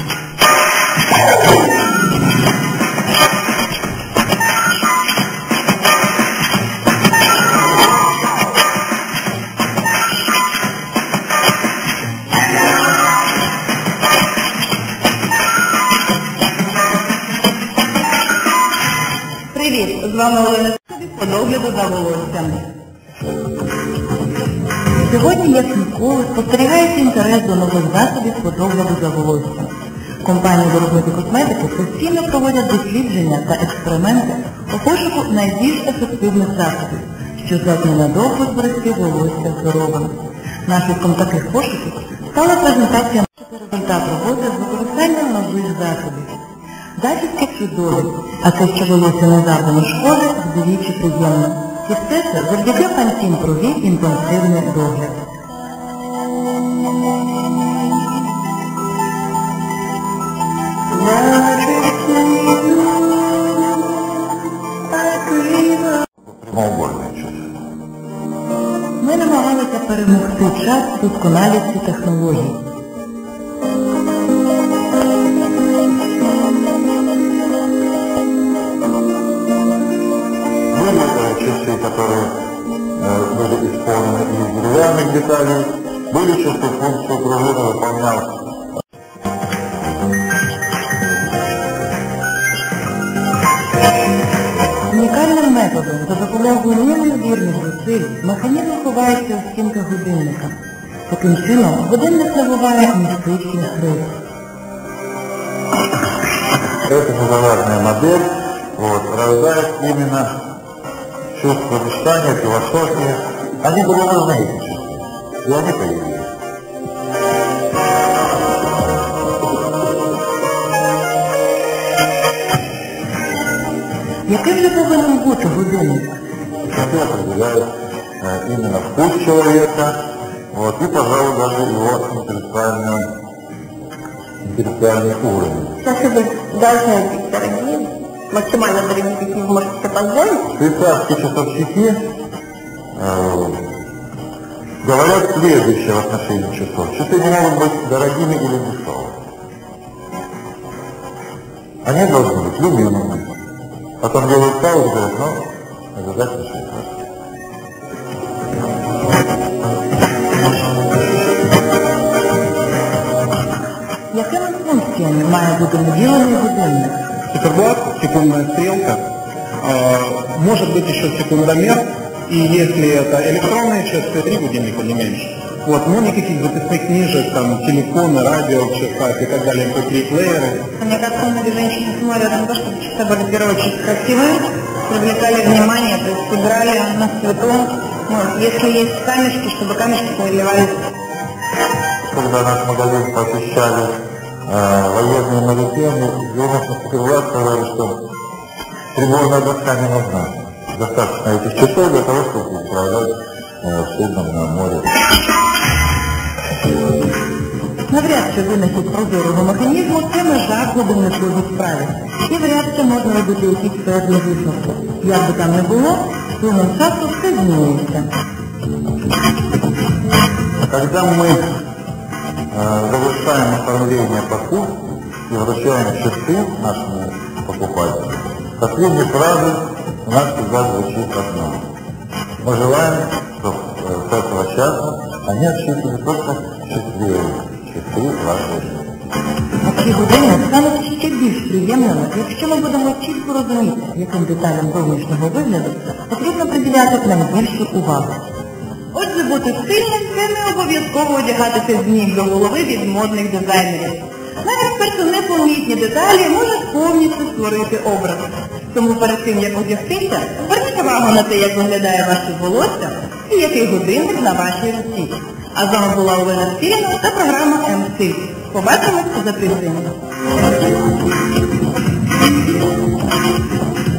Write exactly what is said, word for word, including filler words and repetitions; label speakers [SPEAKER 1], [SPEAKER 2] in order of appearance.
[SPEAKER 1] Привіт! З вами Олена по догляду за волоссям. Сьогодні, як ніколи, спостерігається інтерес до нових засобів по догляду за волоссям. Компанії виробники косметики постійно проводять дослідження та експерименти у пошуку найбільш ефективних засобів, що здатні надовго зберегти волосся здоровим. Наслідком таких пошуків стала презентація результат роботи з використанням нових засобів. Зачіски чудові, а те, що волосся не завдано шкоди, вдвічі приємно. І все це завдяки Pantene Pro V інтенсивний догляд. Ми намагалися перемогти час досконалості технологій.
[SPEAKER 2] Часы, которые э, были исполнены из деревянных деталей, были часы, функцию пружины выполнял.
[SPEAKER 1] Унікальним методом за допомогою неймовірних зусиль механізм ховається у стінках годинника. Таким чином, годинник набуває містичних рис.
[SPEAKER 2] Эта незаварная модель вот, рождает именно чувство мечтания, философии. Они были нужны, эти чувства, и они появились.
[SPEAKER 1] Яким же повинен бути годинник?
[SPEAKER 2] Часы определяют э, именно вкус человека, вот, и, пожалуй, даже его интеллектуальный, интеллектуальный уровень.
[SPEAKER 1] Часы должны быть дорогие, максимально дорогие, какие вы можете себе позволить.
[SPEAKER 2] Швейцарские часовщики э, говорят следующее в отношении часов. Часы не могут быть дорогими или дешевыми. Они должны быть любимыми. Потом делают паузу и говорят, ну, обязательно швейцарские.
[SPEAKER 1] Якими функціями має бути наділений годинник?
[SPEAKER 3] Циферблат, секундная стрелка, э, может быть еще секундомер, и если это электронные часы, три будильника не меньше. Вот, но никаких записных книжек, там, телефоны, радио в часах и так далее, эм пэ три плееры.
[SPEAKER 1] Мне кажется, многие женщины смотрят на то, чтобы часы были, в первую очередь, красивые, привлекали внимание, то есть играли на свету. Вот, если есть камешки, чтобы камешки переливались.
[SPEAKER 2] Когда наш магазин посещали э, военные моряки, юноши циферблат сказали, что приборная доска не нужна. Достаточно этих часов для того, чтобы управлять э, судном на море.
[SPEAKER 1] Навряд чи винахід прозорого механізму – це межа годинниковій справі. І вряд чи можна робити якісь певні висновки. Як би там не було, з плином часу все змінюється.
[SPEAKER 2] Когда мы э, завершаем оформление покупки и вручаем часы нашему покупателю, последней фразой у нас всегда звучит одно. Мы желаем, чтобы э, с этого часа они отсчитывали только счастливые часы вашей жизни.
[SPEAKER 1] Ці години стануть ще більш приємними, якщо ми будемо чітко розуміти, яким деталям зовнішнього вигляду потрібно приділяти найбільшу увагу. Отже, бути стильним – це не обов'язково одягатися з ніг до голови від модних дизайнерів. Навіть перше непомітні деталі можуть повністю створити образ. Тому перед тим, як одягтися, зверніть увагу на те, як виглядає ваше волосся і який годинник на вашій руці. А з вами була Олена Спіріна та програма ем-Стиль. Побачимось за тиждень.